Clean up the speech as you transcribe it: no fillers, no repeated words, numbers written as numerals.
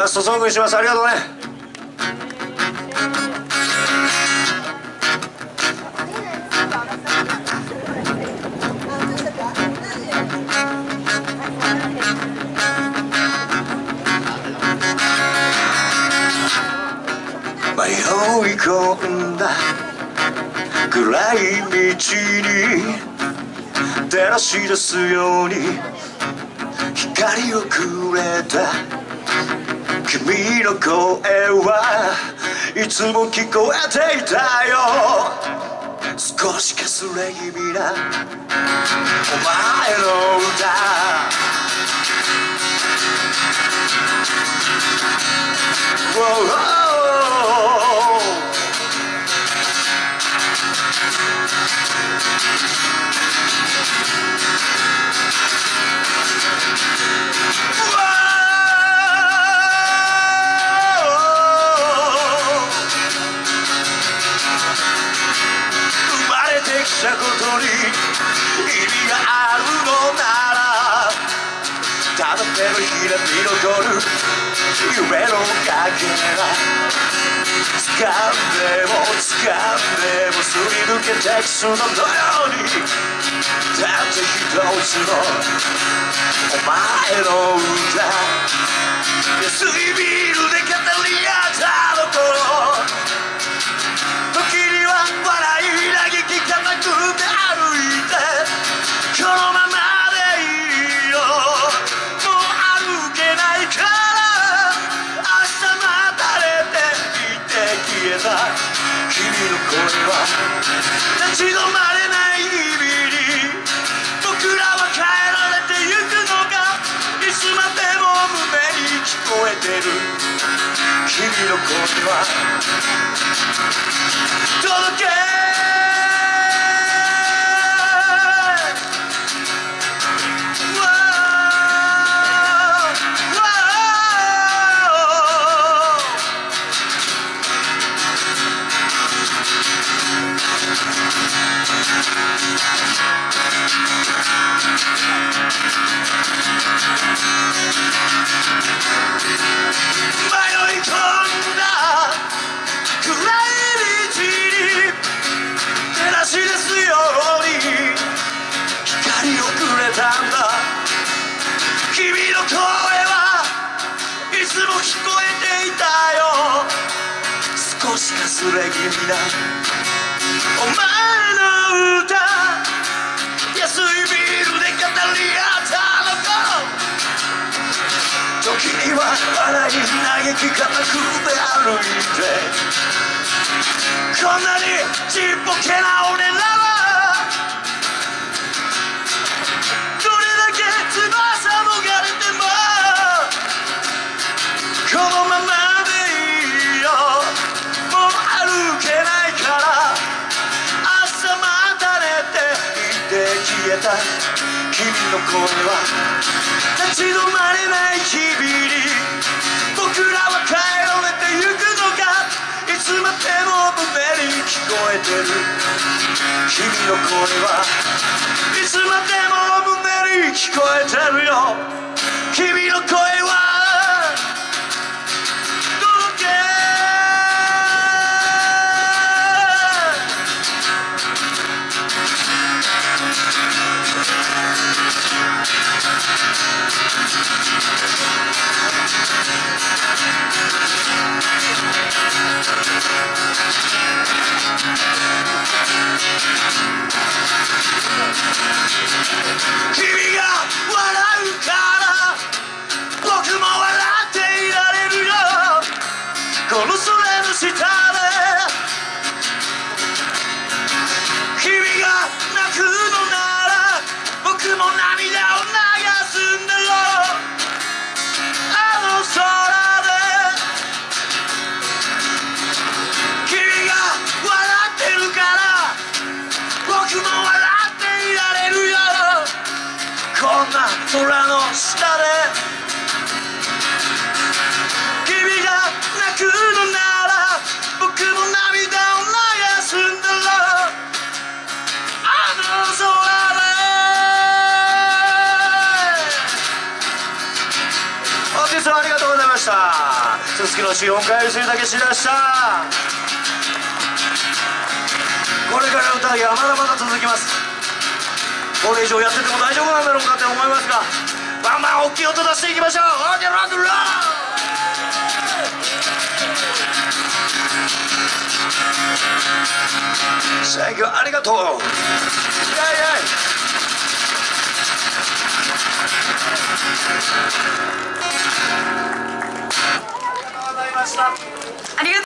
ラストソングにします。ありがとうね。迷い込んだ暗い道に照らし出すように光をくれた君の声はいつも聞こえていたよ。少しかすれ気味なお前の歌したことに意味があるのならただ手のひらに残る夢のかけら掴んでもすり抜けてくそのようにたった一つのお前の歌安いビールで語り合ったの頃時には笑い嘆き固くて歩いてこのままでいいよもう歩けないから明日またれていて消えた君の声は立ち止まれない日々に僕らは変えられてゆくのかいつまでも胸に聞こえてる君の声は届け君の声はいつも聞こえていたよ少しかすれ気味なお前の歌安いビールで語り合ったのか時には笑い嘆き固くで歩いてこんなにちっぽけな俺らはこのままでいいよもう歩けないから朝また寝ていて消えた君の声は立ち止まれない日々に僕らは変えられてゆくのかいつまでも胸に聞こえてる君の声はいつまでも胸に聞こえてるよ君の声は君が笑うから僕も笑っていられるよこの空の下で君が泣くのなら僕も涙を流すんだよあの空で君が笑ってるから僕も笑っていられるよこんな空の下で君が泣くのなら僕も涙を流すんだろうあの空で本日はありがとうございました。 すすきの4回するだけしだした。これから歌いはまだまだ続きます。これ以上やってても大丈夫なんだろうかって思いますが、バンバン大きい音出していきましょう。オーケー、ロックンロール。サンキュー、ありがとう。イエイイエイ。ありがとうございました。 ありが